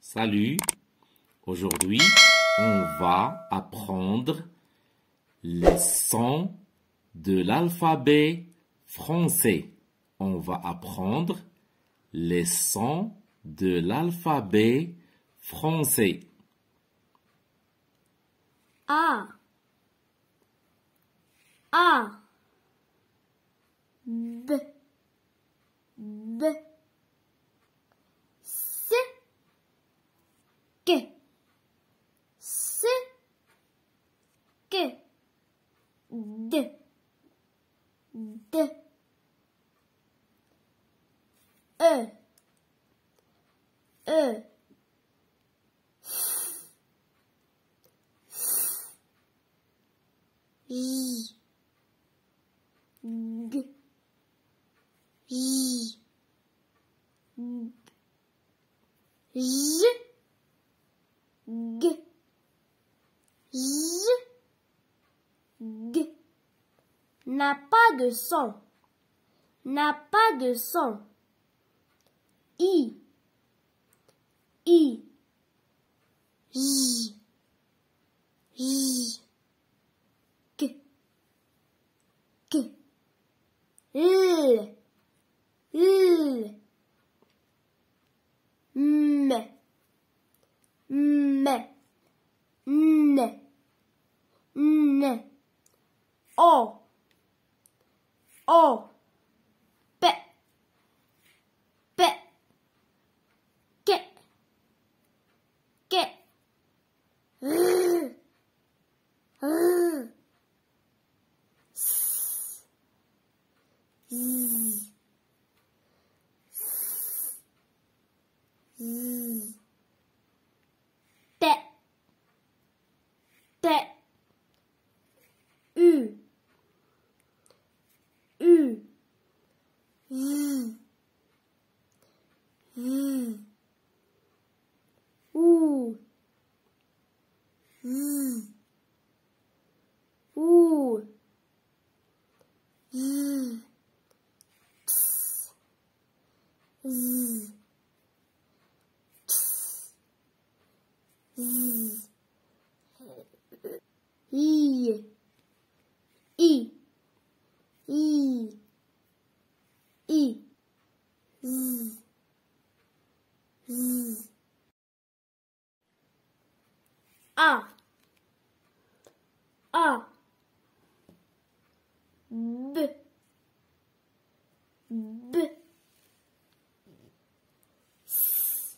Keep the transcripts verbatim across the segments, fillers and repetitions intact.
Salut, aujourd'hui on va apprendre les sons de l'alphabet français. On va apprendre les sons de l'alphabet français. A A B B C K C K D D E E J G J J G J G n'a pas de son, n'a pas de son. I I J J K K L L M M N N O O P P Q Q R R S Z Z T T U U V V U V U V Z Z I I I I Z Z A A B B S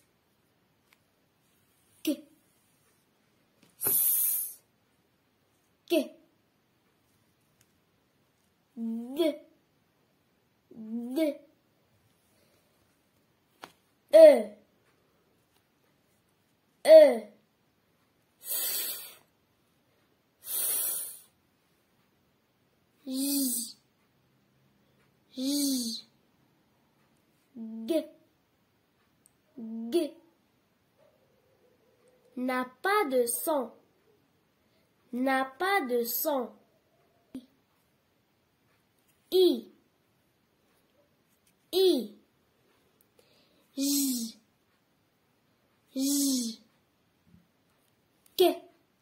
K S K D D E E J J G G n'a pas de son, n'a pas de son. I I J J K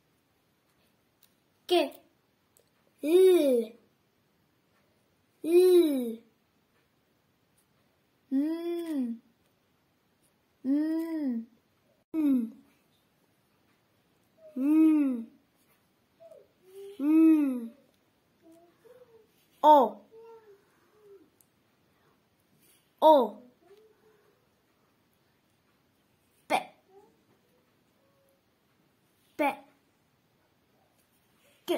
K L L M M M M M O O P P Q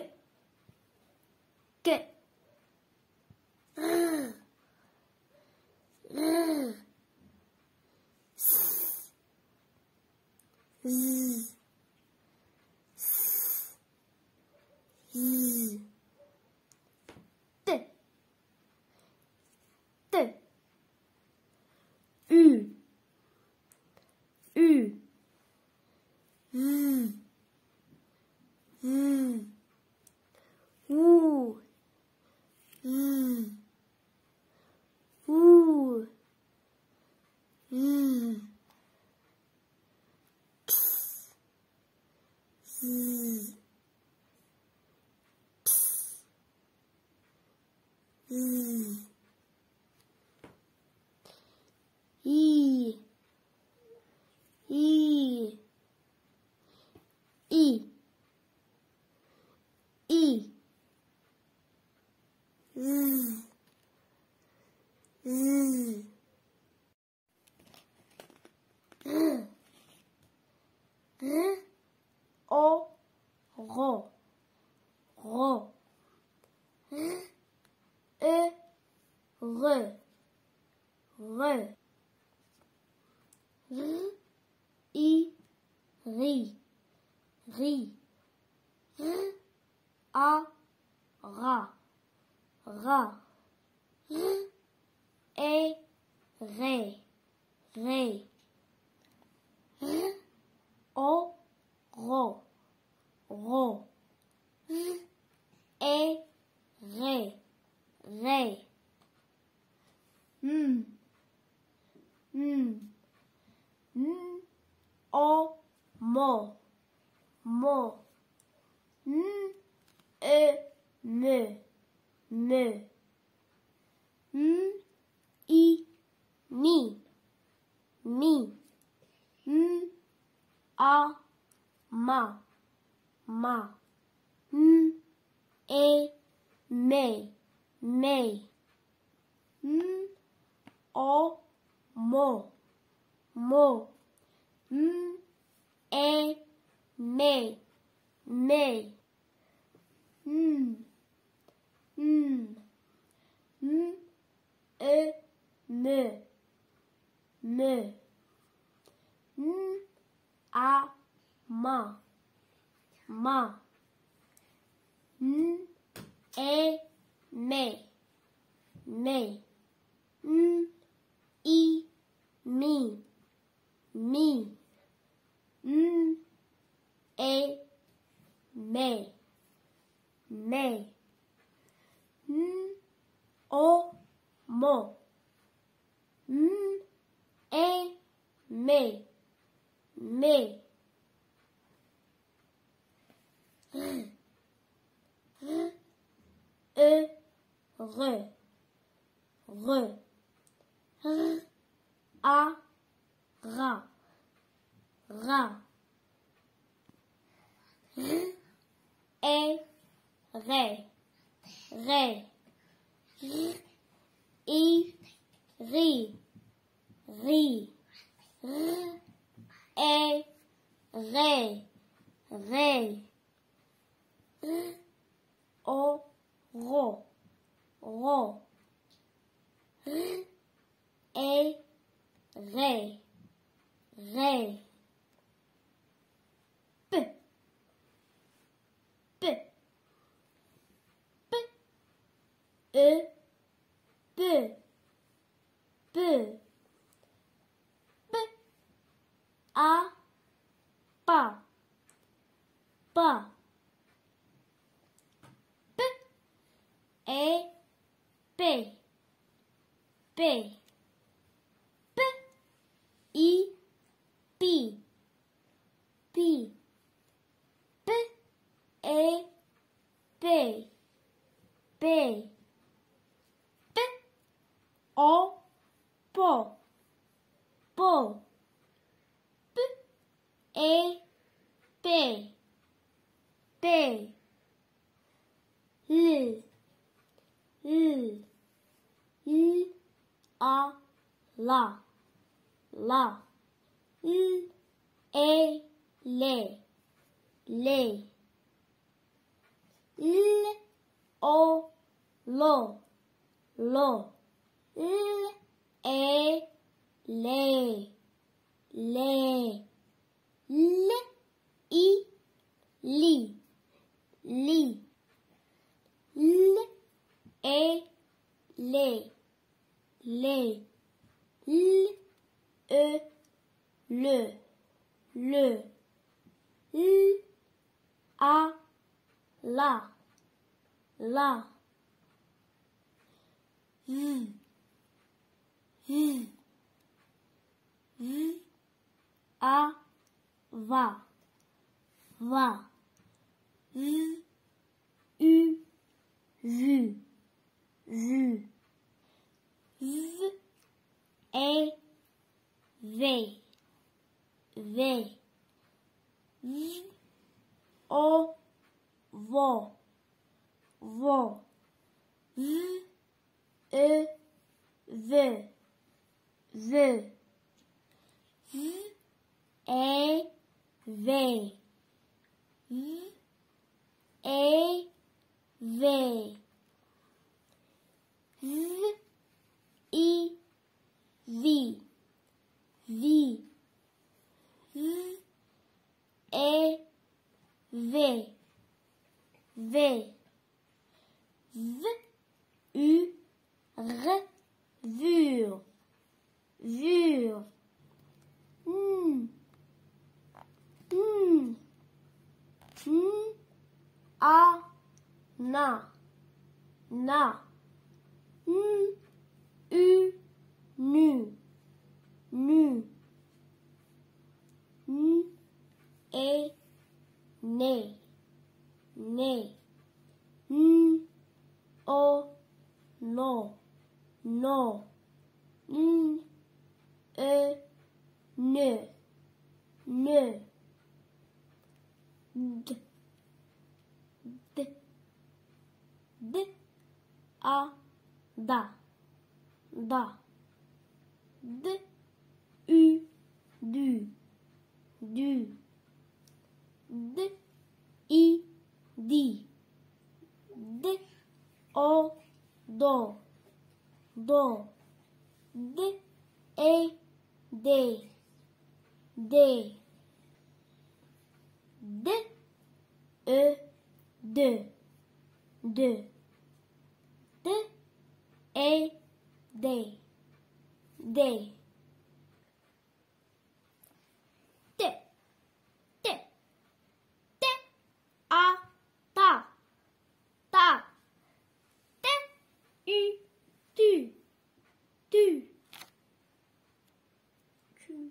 Q R R S Z Z T T U U V V U V U V Z. I. I. I. I. Z. Z. R. R. O. Ro. Ro. R. E. Re. Re. R. I. Ri. Ri. R. A. Ra. Ra. R. E. Ré. Ré. R. O. Ro. Ro. R. E. Ré. Ré. M. M. M. O. Mo. Mo. M. E. Me. Me. M. I. Mi. Mi. M. A. Ma. Ma. M. E. Me. Me. M. O. Mo. Mo. M. E. Me. Me. M. M. M. E. Me. Me. M. A. Ma. Ma. M. E. Me. Me. M. I. Mi. Mi. M. E. Me. Me. M. O. Mo. M. E. Me. Me. R. R. E. Re. Re. R. A. Ra. Ra. R. E. Ré. Ré. R. I. Ri. Ri. R. E. Ré. Ré. R. O. Ro. Ro. R. E. Ré. Ré. P. P. P. E. P. P. P. A. Pa. Pa. P. E. P. P. P. I. Pi. Pi. P. E. P. P. P. O. Po. Po. P. E. P. P. L. L. L. A. La. La. L. E. Le. Le. L. O. Lo. Lo. L. E. Le. Le. L. I. Li. Li. L. E. Le. Le. L. E. Le. Le. L. A. La. La. V. V. V. A. Va. Va. V. U. Vu. vu, v, et, v, v, v, o, vo, vo, v, e, ve, ve, v, e, ve, v, e, ve, v, i, vi, vi, v, e, ve, ve, v, u, r, vure, vure, hmm, hmm, hmm, a, na, na, n, u, nu, nu, n, e, né, né, n, o, no, no, n, e, ne, ne, d, d, d, a, da, da, d, u, du, du, d, i, di, d, o, do, do, d, e, de, de, d, e, de, de, d, e, de, de, t, t, t, a, ta, ta, t, u, tu, tu, tu,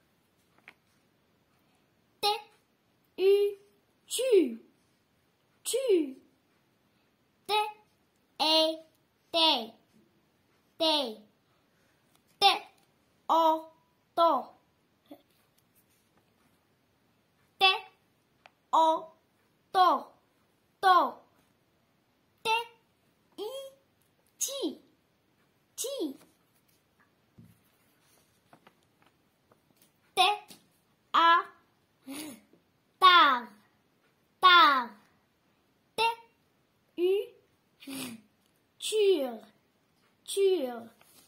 t, u, tu, tu, t, e, te, te, t, o, to, t, o, to, to, t, i, ti, ti, t, a, tar, tar, t, u, tur, tur,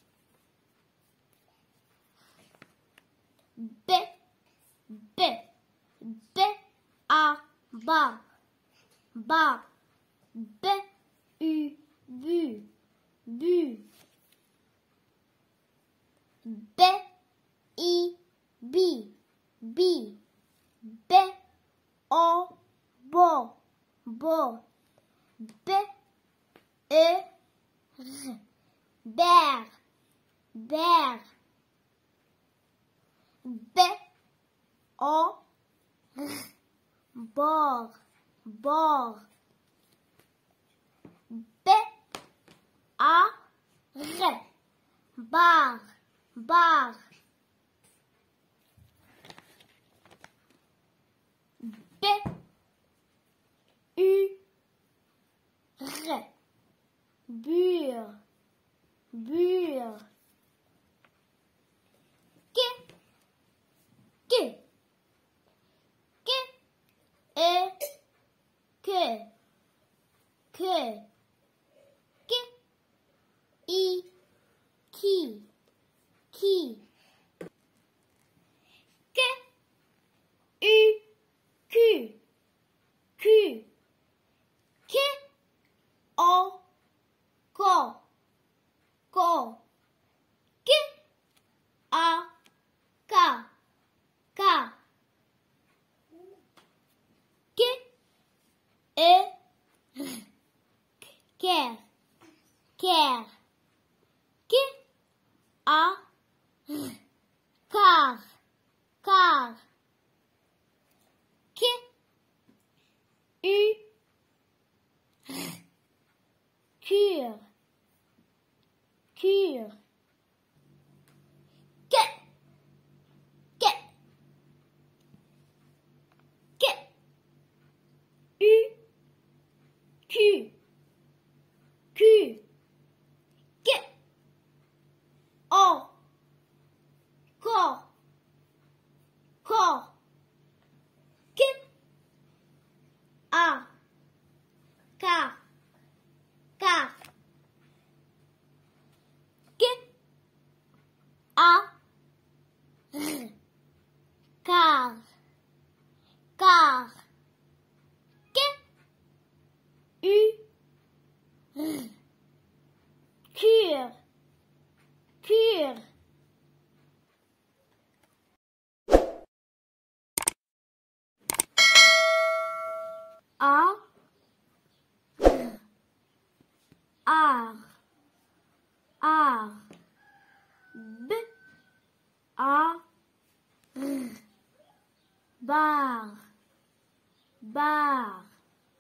b, b, b, a, ba, ba, b, u, bu, bu, b, i, bi, bi, b, o, bo, bo, b, e, r, ber, ber, b, o, r, bord, bord, b, a, r, bar, bar, b, u, r, bure, bure, que, que, que, et, que, que, que, i, qui, qui, que, u, Q, Q, que, o, ko, ko, que, a, ka, ka, que, e, r, ker, ker, que, a, r, car, car, que, u, r, cure, bar, bar.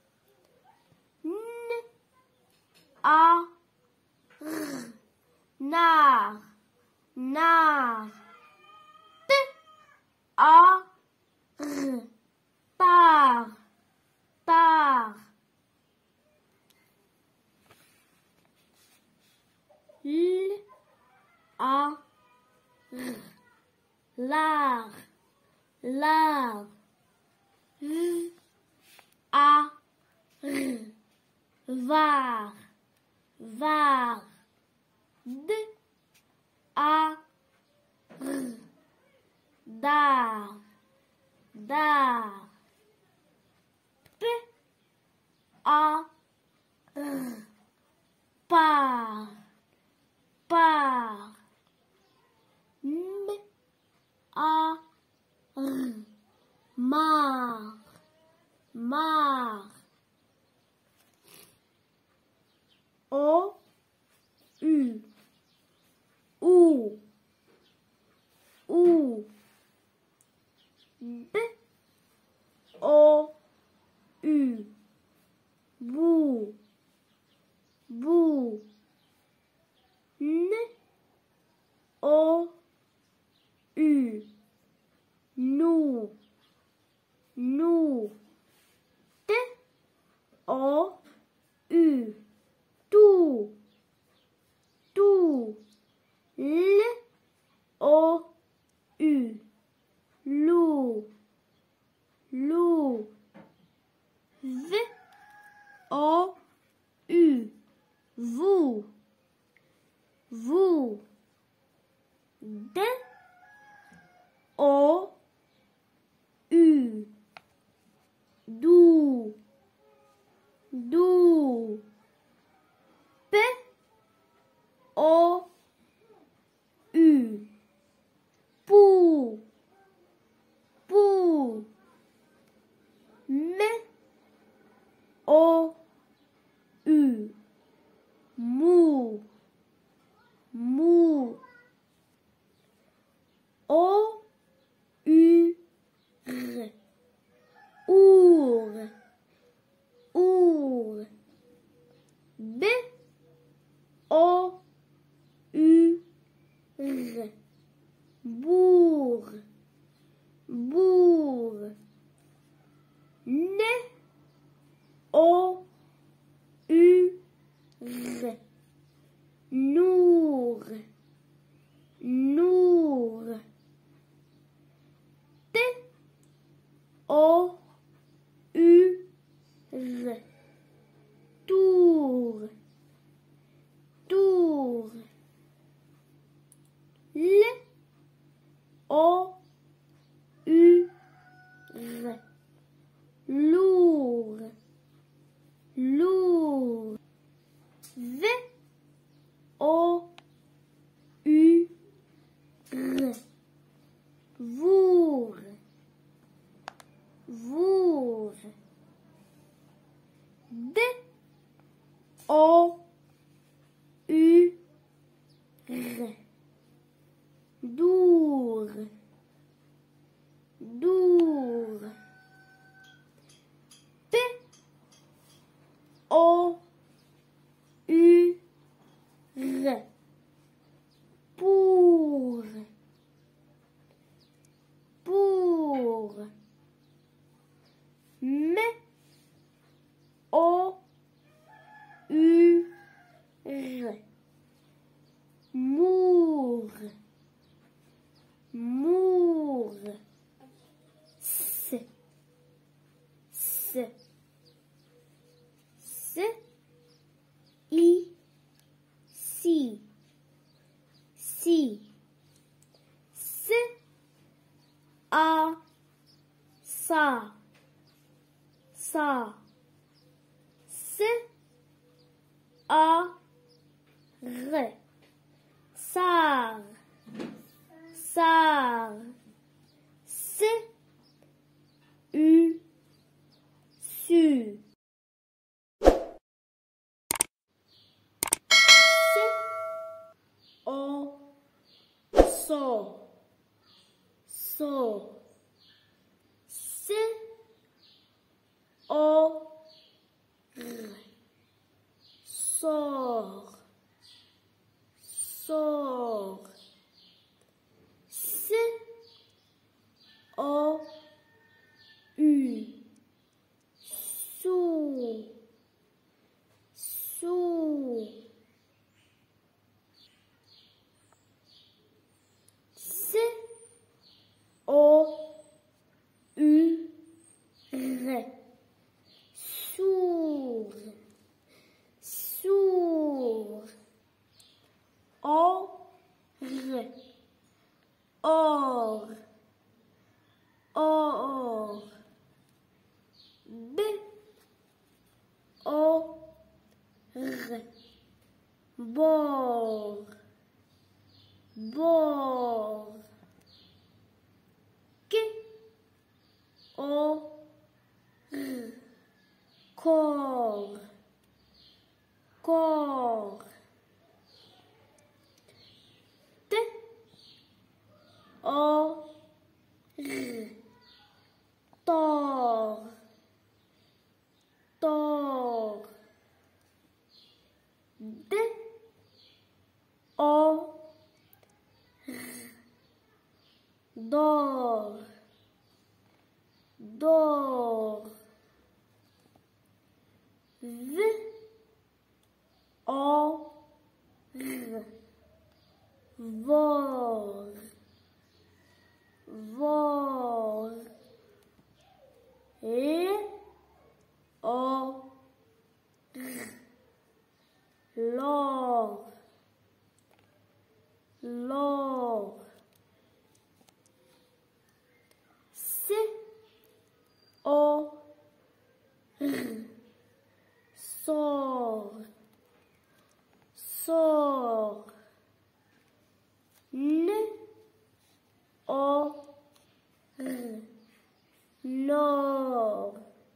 N, a, r, nar, nar. P, a, r, par, par. L, a, r, lar, lar. V, a, r, var, var. D, a, r, dar, dar. P, a, r, par, par. M, a, r, mar, mar. O, u, ou, ou. B, o, u, bou, bou. N, o, u, nous, nous. T, o, u, tout, tout. L, o, u, loup, loup. V, o, u, vous, vous. D, o, u, dou, dou. P, o, u, pou, pou. M, o, u, mou, mou. O, u, r, our, our. B, o, u, r, bourg, bourg. N, o, u, r, nour, nour. T, o, u, r, tour, tour. L, o, u, r, lourd, lourd. V, o, u, r, vour, vour. D, o, u, r, dour, dour. P, o, u, r, pour, pour. M, o, u, r, mour, mour. S, s, s, i, si, si. S, a, sa, sa. S, a, r, sar, sar. S, u, su. S, o, so, so. O, R, sort, sort. C, O, U, sou, sou. C, O, U, R, sourd, sourd. O, R, or, or. B, O, R, bord, bord. Q, O, R, corps, corps. T, O, R, tort, tort. D, O, R, dor, dor. V, O, R, vor, vor. L, O, R, lor, lor. C, O, R, sort, sort. N, O, R, nord,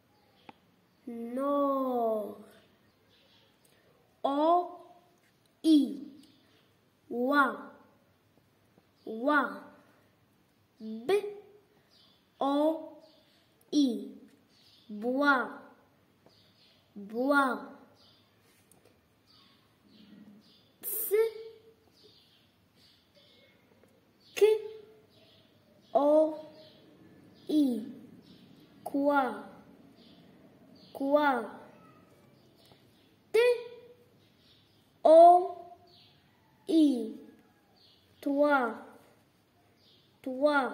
nord. O, I, wa, wa. B, O, I, bois, bois. C, Q, O, I, quoi, quoi. T, O, I, toi, toi.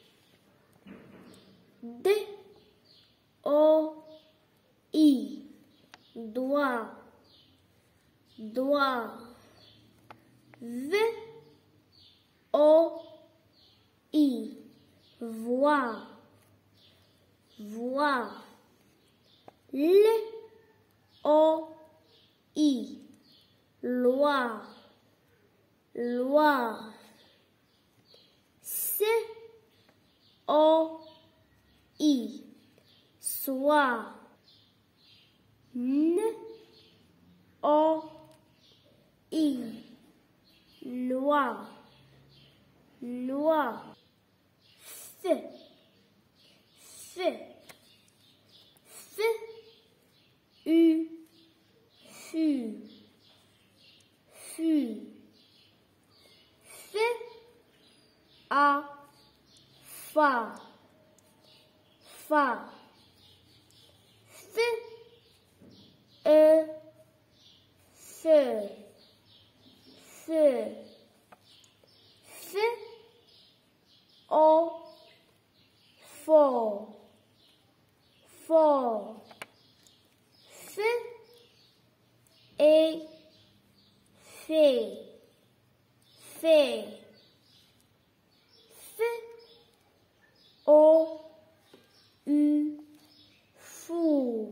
D, O, I, doigt, doigt. V, O, I, voix, voix. L, O, I, loi, loi. C, O, I, soir. N, O, I, noir, noir. F, F, F, U, fut, fut. F, A, fa, fa. F, E, feu, feu. F, O, fort, fort. F, et, fait, fait. F, O, U, fou,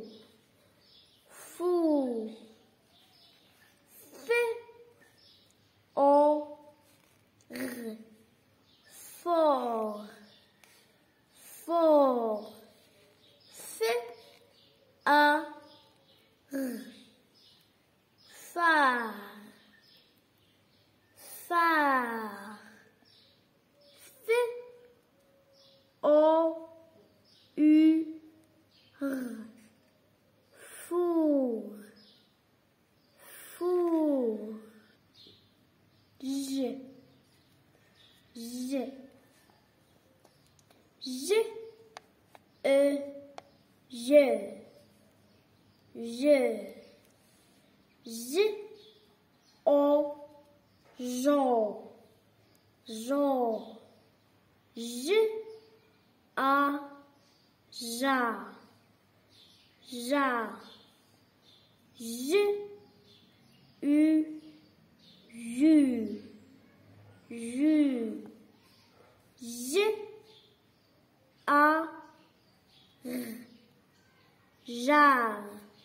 fou. F, O, R, fort, fort. F, A, R, phare, phare. F, O, U, R, je, e, je, je, j, o, jo, jo, j, a, ja, ja, j, u, ju, ju, j, a, r, jar,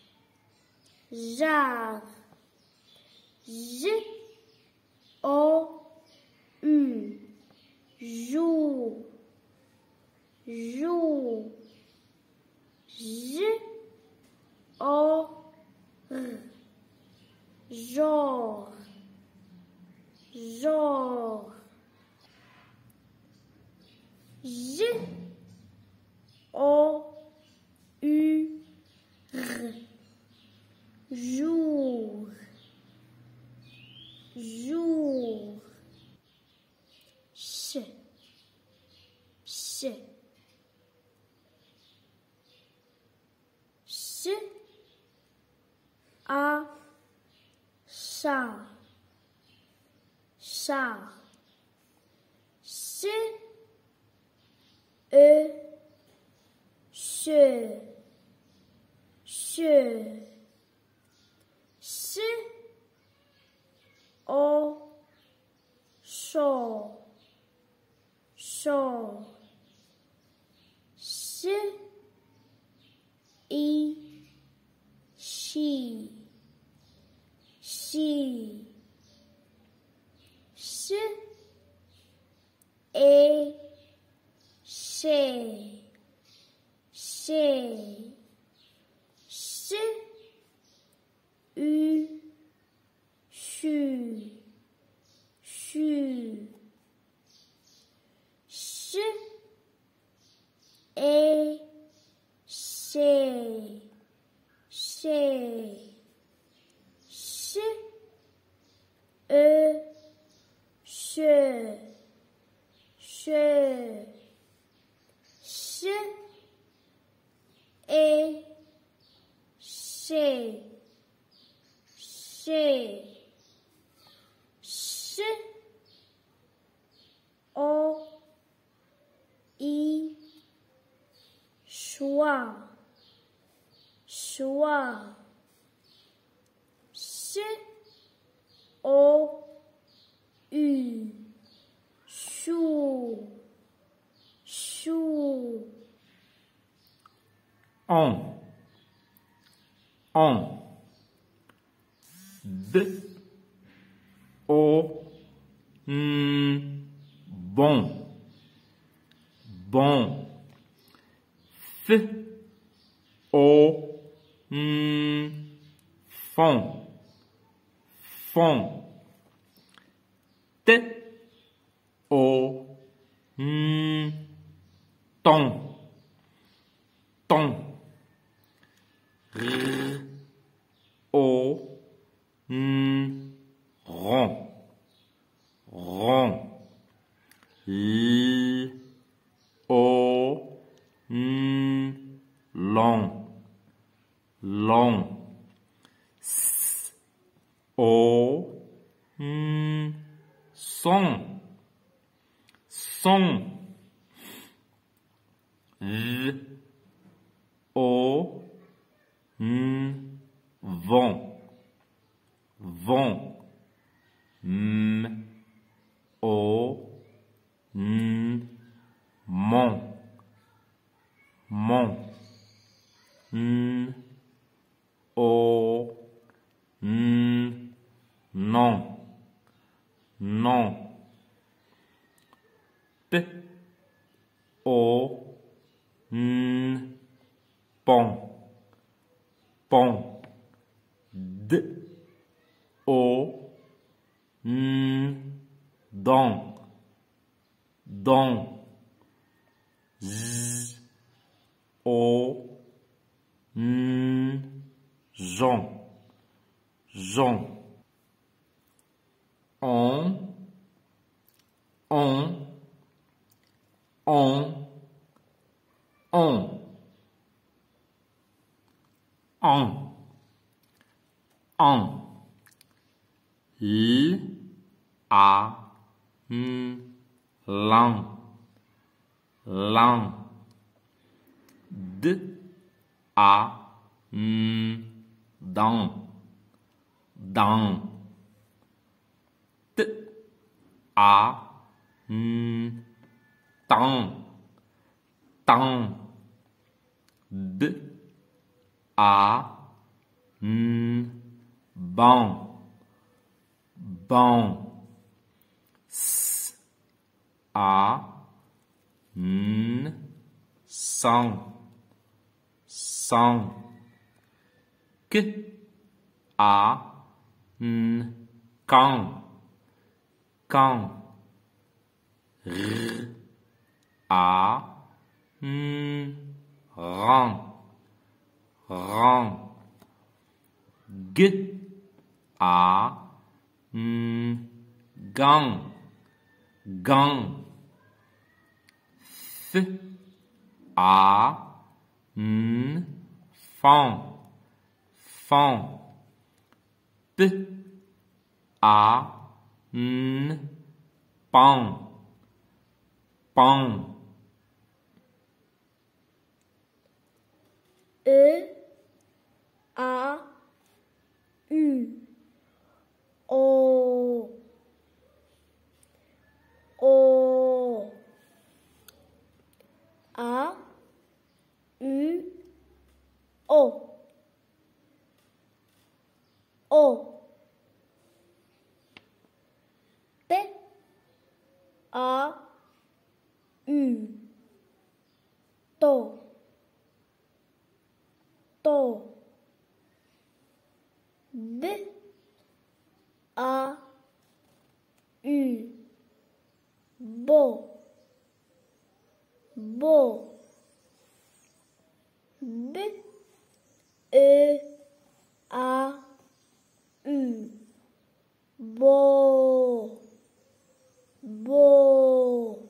jar, j, o, u, jour, jour, j, o, r, genre, genre, j, o, u, r, jour, jour, ch, ch, ch, a, chat, chat, ch, e, che, che, ch, o, chaud, chaud, ch, i, she, she, ch, et, chez, chez, ch, u, chu, chu, ch, et, chez, chez, ch, e, che, che, ch, et, chez, chez, ch, o, i, choix, choix, ch, o, u, chou, chou, on, on, b, o, n, bon, bon, f, o, n, fond, fond, t, o, n, ton, ton, r, o, n, rond, rond, l, o, n, long, long, s, o, n, son, son, v, o, n, vent, vent, m, o, n, mon, mon, n, o, n, non, non, p, o, n, pont, pont, d, o, n, don, don, z, o, n, Jean, Jean, on, on, on, on, on, on, l, a, n, lan, lan, d, a, n, dan, dan, t, a, n, tan, tan, b, a, n, ban, ban, s, a, n, san, san, k, a, n, kan, kan, r, a, n, ran, ran, g, a, n, gan, gan, f, a, n, fan, fan, p, a, n, pan, pan, E, A, U, O, O, A, U, O, O, P, A, U, To, To, B, A, U, Bo, Bo, B, E, A, U, Bo, Bo,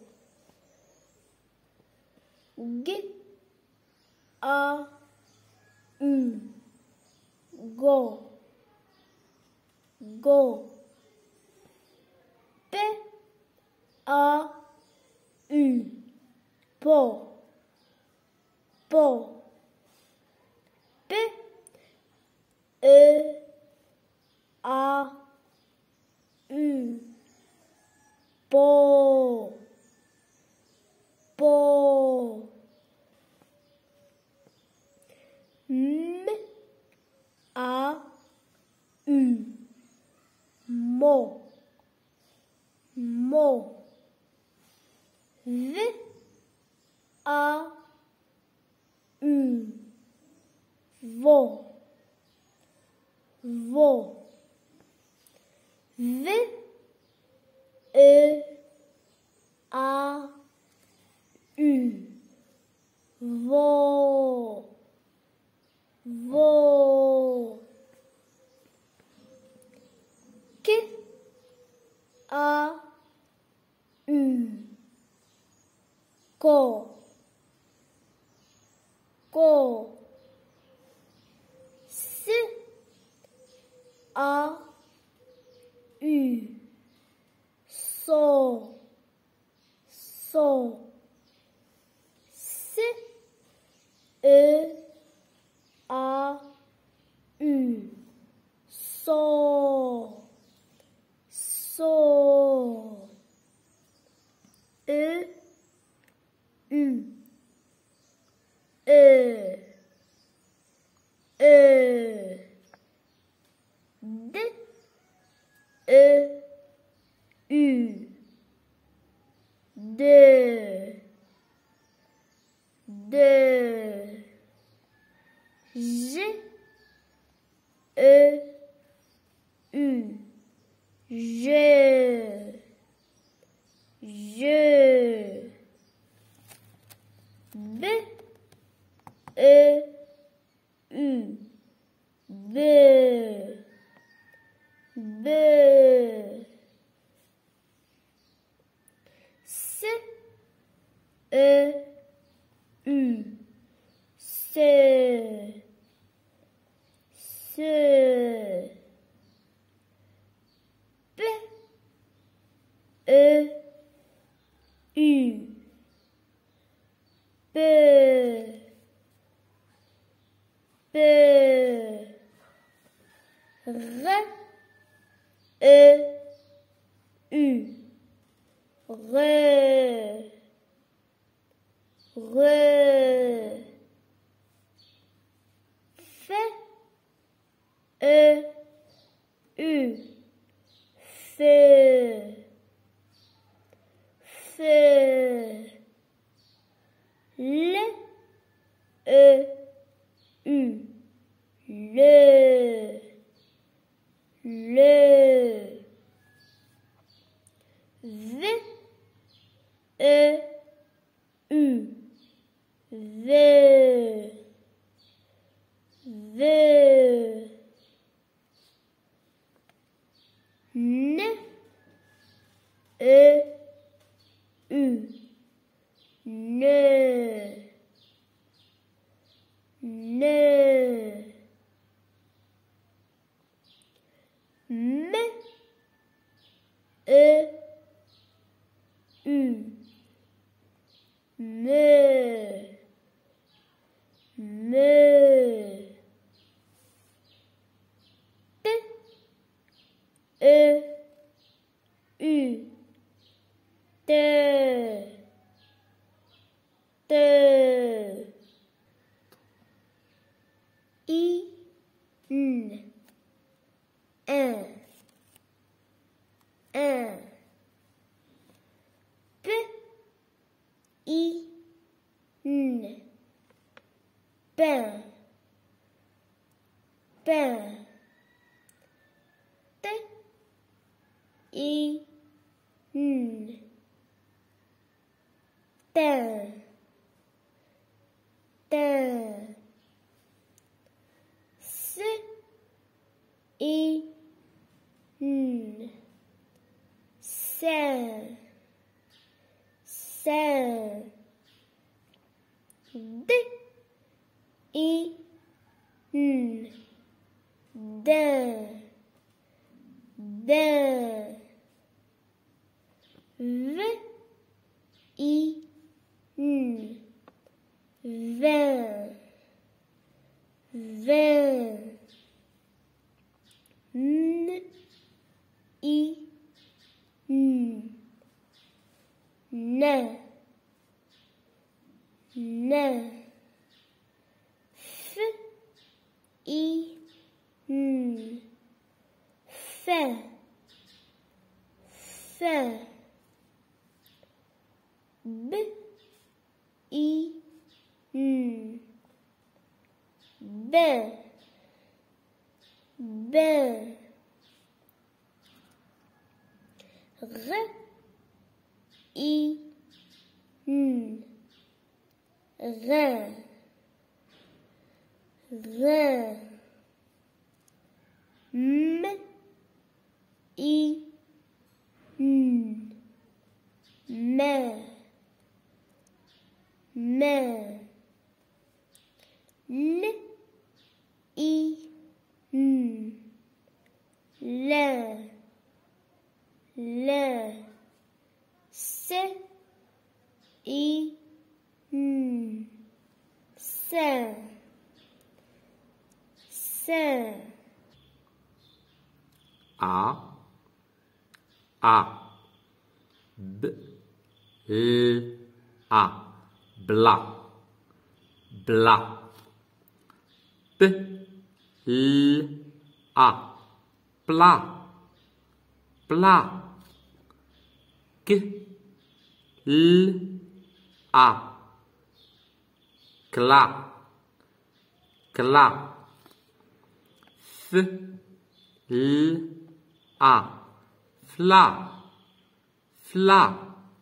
G, A, U, Go, Go, P, A, U, Po, Po, P, E, A, U, Po, Po, M, A, U, Mo, Mo, V, A, U, Vo, Vo, V, E, A, U, Vo, Vo, K, A, U, Ko, Ko, S, A, U, So, So, S, E, A, U, So, So, E, U, E, E, D, E, U, D, D, G, E, U, G, G, B, E, U, B, B, C, E, U, se, se, p, e, u, pe, pe, re, e, u, re, re, fe, e, u, fe, fe, le, e, u, le, le, v, e, u, ve, ve, ne, e, u, ne, ne, me, e, u, me, me, t, e, u, te, te, i, n, un, un, p, i, n, pain, pain, t, i, n, teint, teint, s, i, n, sein, sein, d, i, n, din, din, v, i, n, vin, vin, n, i, n, nain, nain, f, i, n, fin, fin, b, i, n, bain, bain, r, i, n, rein, rein, m, i, n, main, main, l, i, n, lin, lin, s, i, n, sein, sein, A, A, B, L, A, bla, bla, P, L, A, plat, plat, Q, L, A, clat, clat, F, L, A, flat, flat,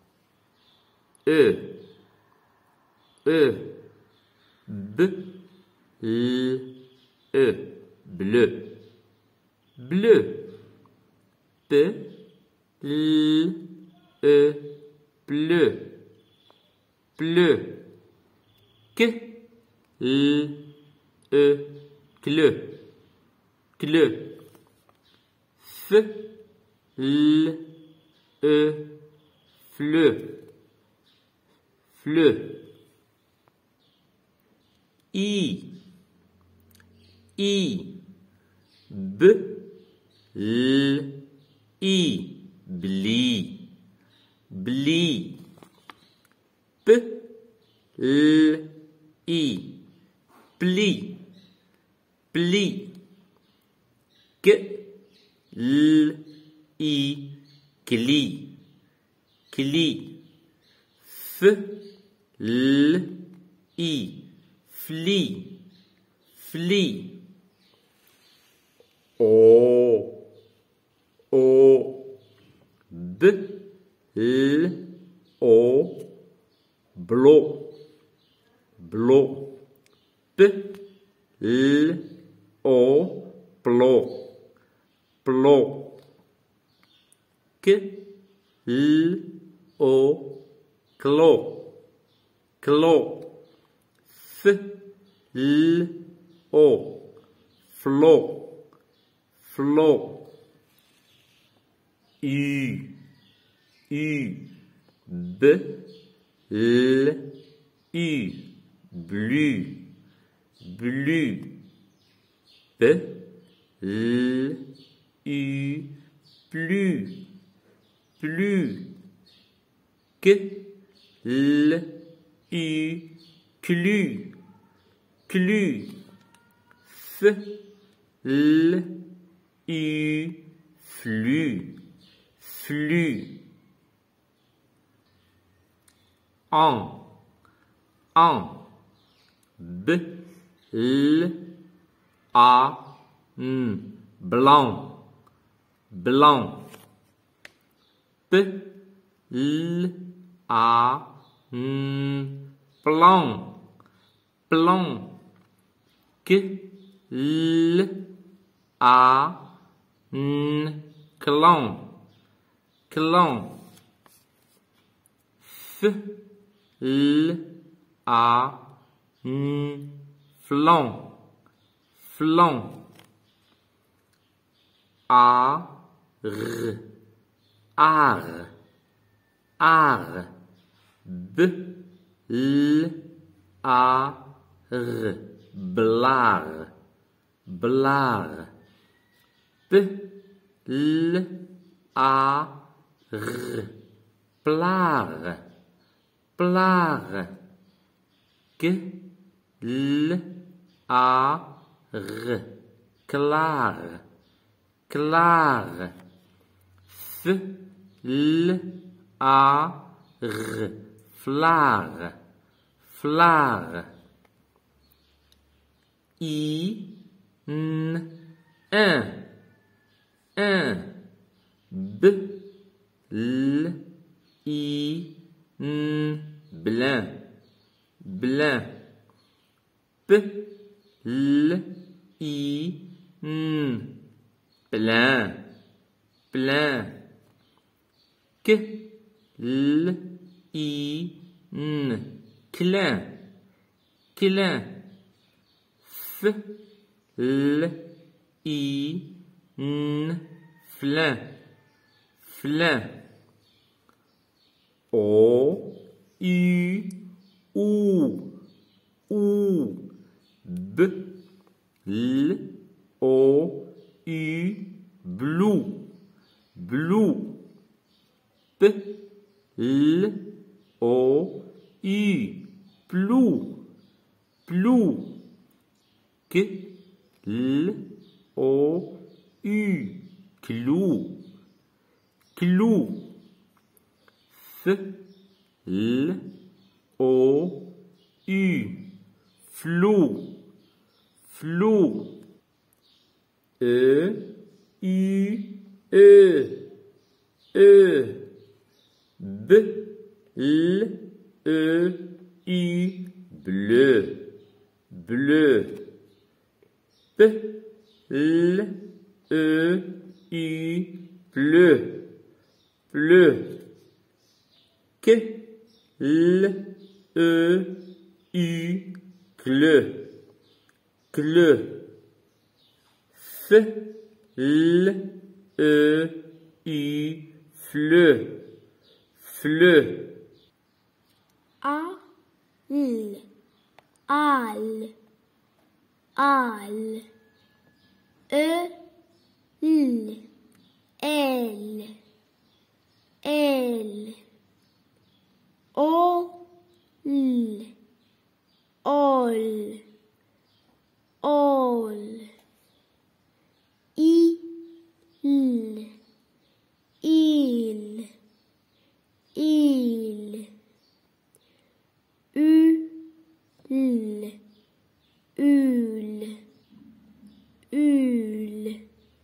E, E, B, L, E, bleu, bleu, P, L, E, bleu, bleu, Q, l, e, cle, cle, f, l, e, fleu, fleu, i, i, b, l, i, bli, bli, p, l, i, pli, pli, k, l, i, cli, cli, f, l, i, fli, fli, o, o, b, l, o, blo, blo, p, l, o, plo, plo, k, l, o, clo, clo, f, l, o, flo, flo, u, u, b, l, u, blu, blu, p, l, u, plu, plu, k, l, u, clu, clu, f, l, u, flux, flux, en, en, b, l, a, n, blanc, blanc, p, l, a, n, plan, plan, k, l, a, n, clan, clan, f, l, a, n, flan, flan, a, r, ar, ar, b, l, a, r, blar, blar, p, l, a, r, plar, plar, k, l, a, r, clar, clar, f, l, a, r, flar, flar, i, n, un, un, b, l, i, n, blanc, blanc, p, l, i, n, plein, plein, k, l, i, n, clin, clin, f, l, i, n, flin, flin, o, u, ou, ou, b, l, o, u, blue, blue, p, l, o, u, plou, plou, k, l, o, u, clou, clou, f, l, o, u, flou, flou, e, u, e, e, b, l, e, u, bleu, bleu, p, l, e, u, pleu, pleu, k, l, e, u, cle, cle, f, l, e, i, fleu, fleu, a, l, al, al, e, l, elle, elle, o, l, ol, ol, i, l, il, il, u, l, ul, ul,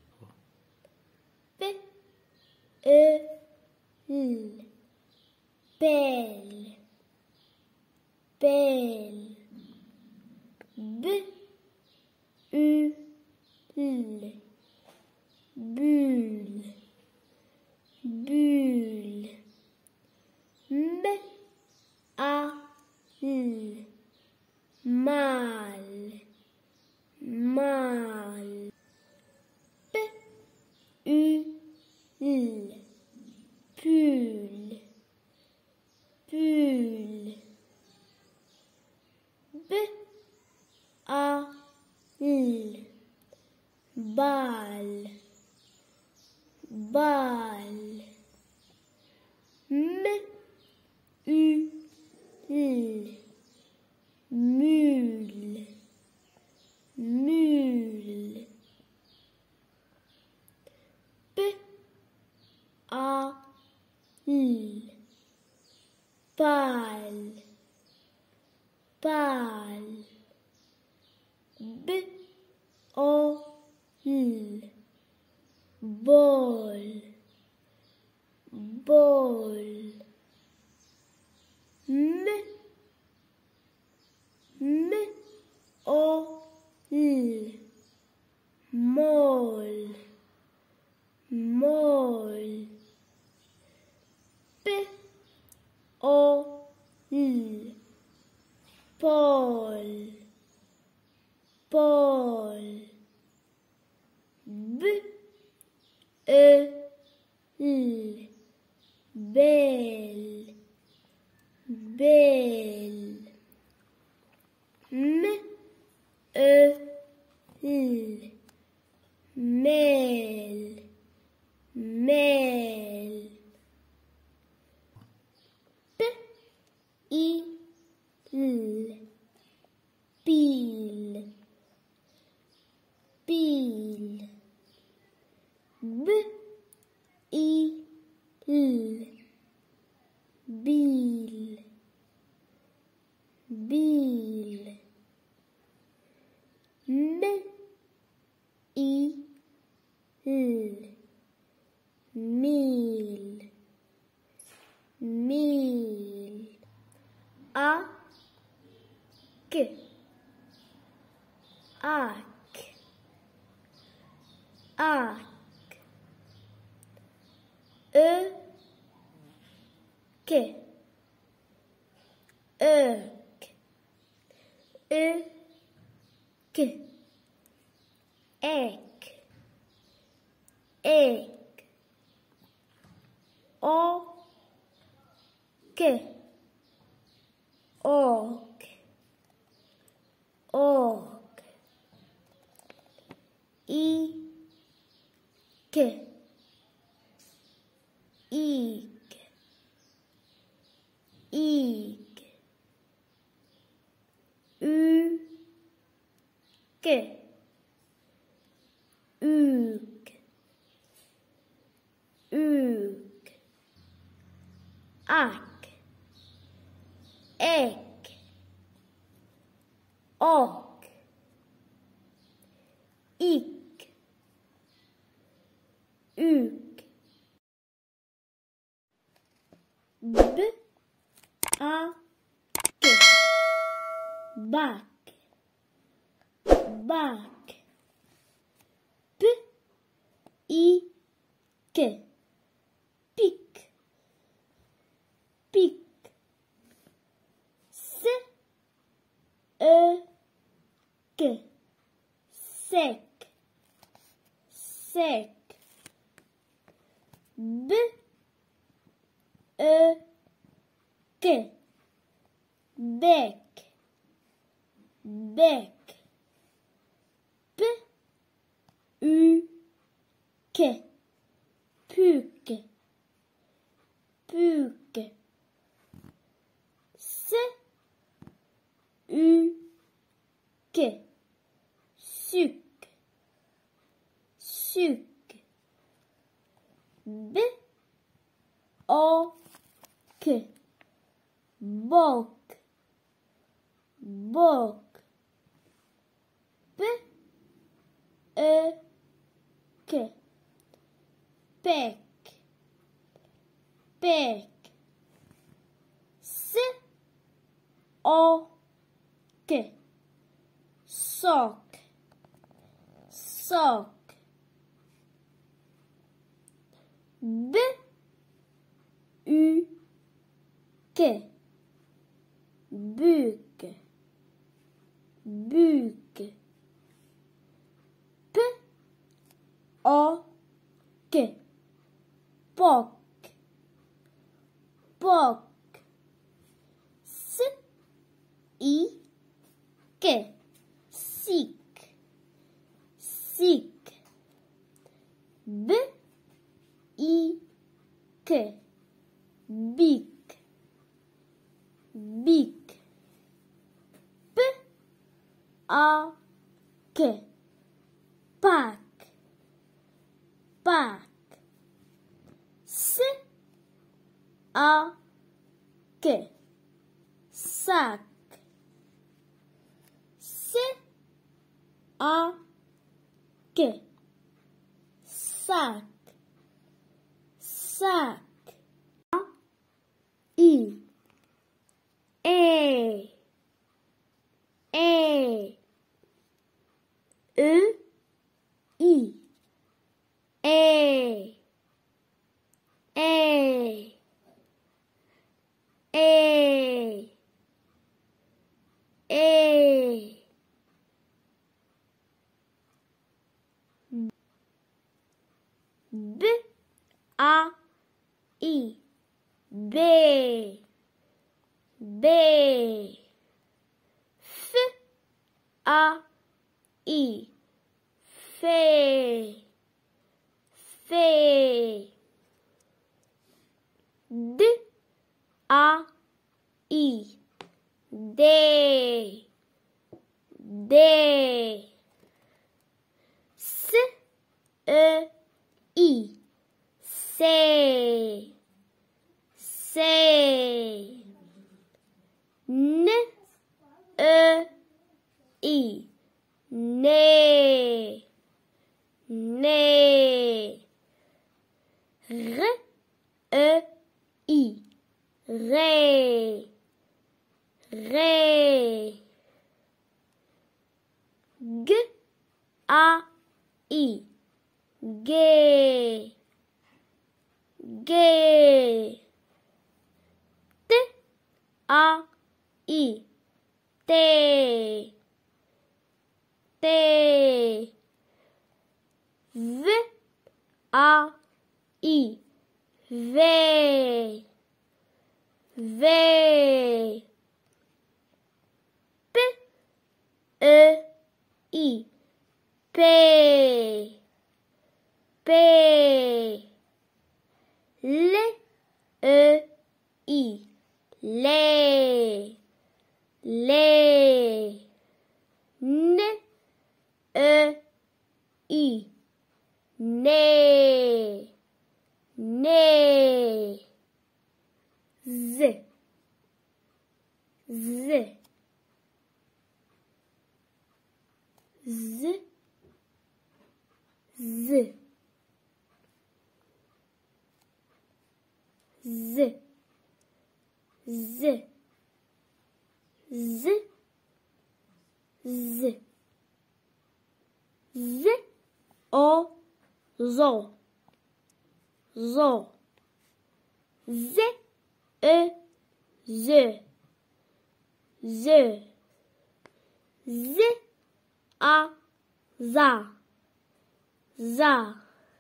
p, e, l, pelle, pelle, b, u, l, bulle, bulle, m, a, l, mal, mal, p, u, l, pull, pull, b, a, l, balle, balle, m, u, l, mule, mule, p, a, l, pâle, pâle, b, o, l, bol, bol, m, m, o, l, mol, mol, p, o, l, pôle, pôle, b, e, l, belle, belle, m, e, l, mêle, mêle, p, i, l, pile, pile, b, i, l, bile, bile, m, i, l, mille, mille, a, que, ac, ac, e, que, ec, e, que, ec, ec, o, que, oc, oc, i, que, ic, ic, u, que, uc, uc, ac, ec, oc, ic, uc, b, a, que, bac, bac, p, i, que, pic, pic, c, e, sec, sec. B, E, K, bec, bec. P, U, K, puc, puc. C, U, K, suc, suc. B, O, K, boc, boc. P, E, K, pec, pec. C, O, K, soc, soc. B, U, K, buc, buc. P, O, K, poc, poc. S, I, K, sic, sic. B, I, K, bic, bic. P, A, K, pac, pac. C, A, K, sac. C, A, K, sac, sac. A, I, E, E, E, I, E, E, E, E. B, A, I, B, B. F, A, I, Fé, Fé. D, A, I, D, D. S, E, I, C, C. N, E, I, né, né. R, E, I, ré, ré. G, A, I, gay, gay. T, A, I, té, té. V, A, I, vé, vé. P, E, I, P, P. L, E, I, lé, lé. N, E, I, né, né. Z, Z, Z, Z, Z, Z, Z, Z, Z, O, zo, zo. Z, E, Z, Z, Z, A, za, za,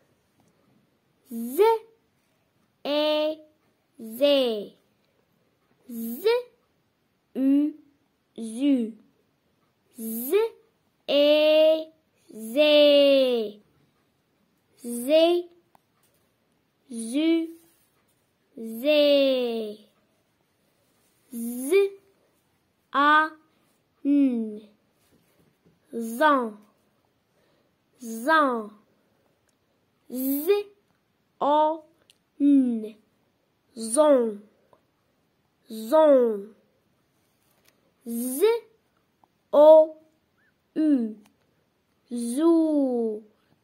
z, e, zé, z, u, zu, z, e, zé, zé, zu, zé, z, a, n, zan, zan, z, o, n, zon, zon, z, o, u, zou,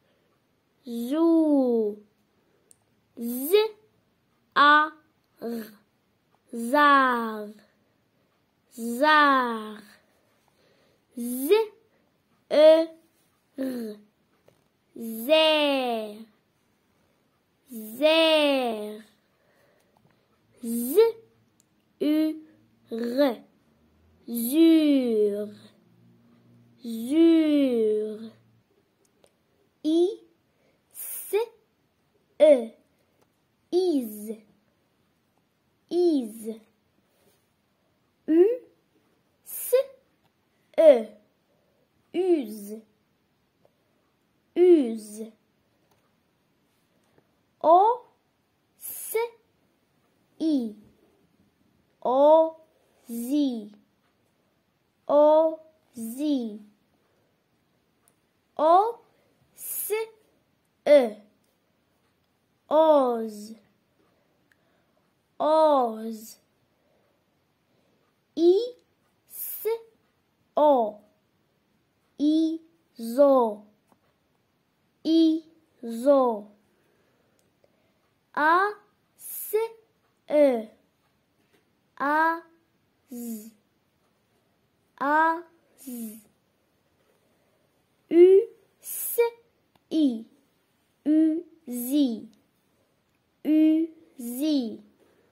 zou, z, a, r, zar, zar, z, e, r, zer, zer, z, u, r, zur, zur, i, s, e, is, is, u, s, e, use, use, o, s, i, o, zi, o, zi, o, s, e, oz, oz, i, s, o, izo, izo, a, s, e, az, az, u, s, i, uzi, uzi,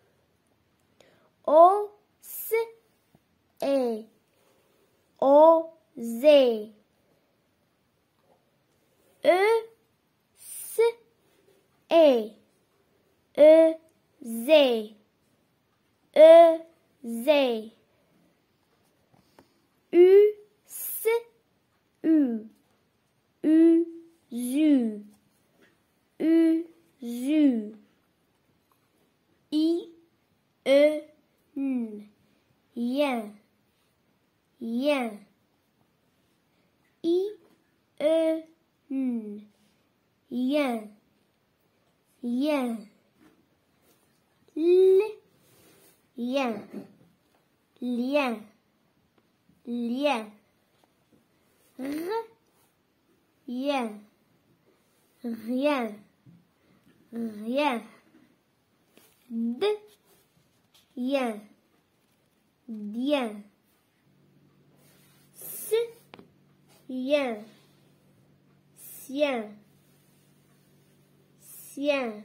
o, s, e, osé, e, s, e, ezé, ezé, u, s, u, uzu, uzu, i, e, n, yen, yen, i, e, n, yen, yen, l, yen, lien, lien, r, yen, rien, rien, d, yen, dien, s, yen, sien, sien,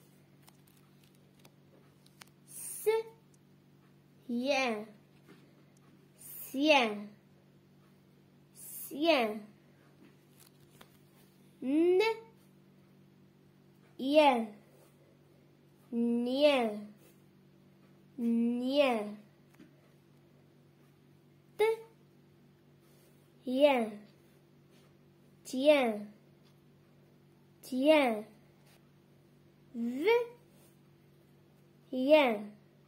s, yen, sien, sien, n, yen, nien, nien, t, yen, tien, tien, v, yen,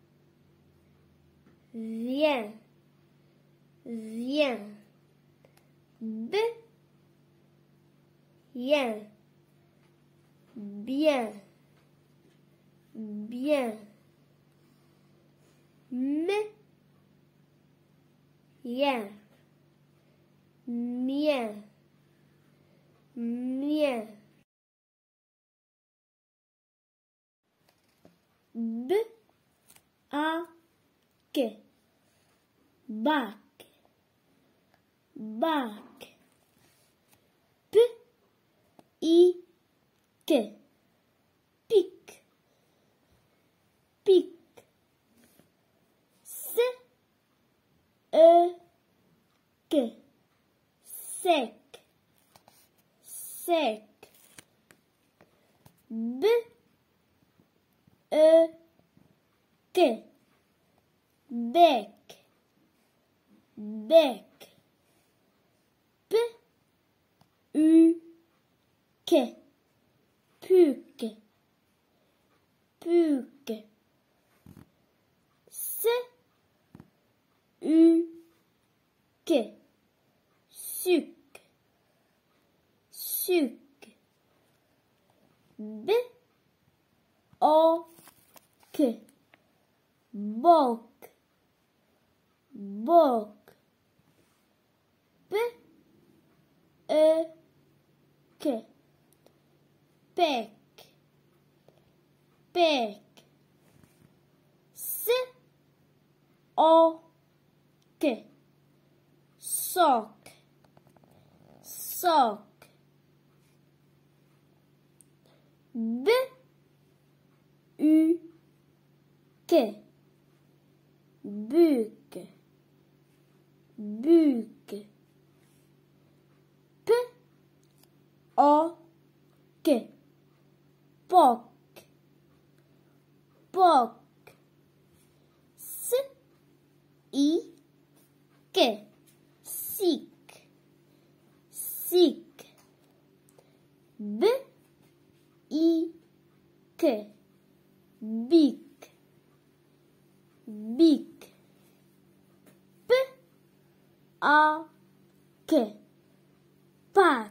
vient, vient, b, yen, bien, bien, m, yen, mien, mien, b, a, que, bac, bac, p, i, que, pic, pic, s, e, que, sec, sec. B, E, K, bec, bec. P, U, K, puc, puc. C, U, K, suc, suc. B, O, K, boc, boc. P, E, K, pec, pec. C, O, K, soc, soc. B, U, K, buc, buc. P, O, K, poc, poc. S, I, K, sic, sic. B, I, K, bic, bic. P, A, K, pac,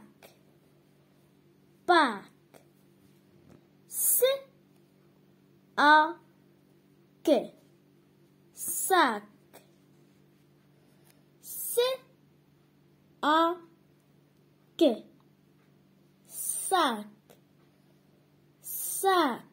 pac. C, A, K, sac. C, A, K, sac, sac.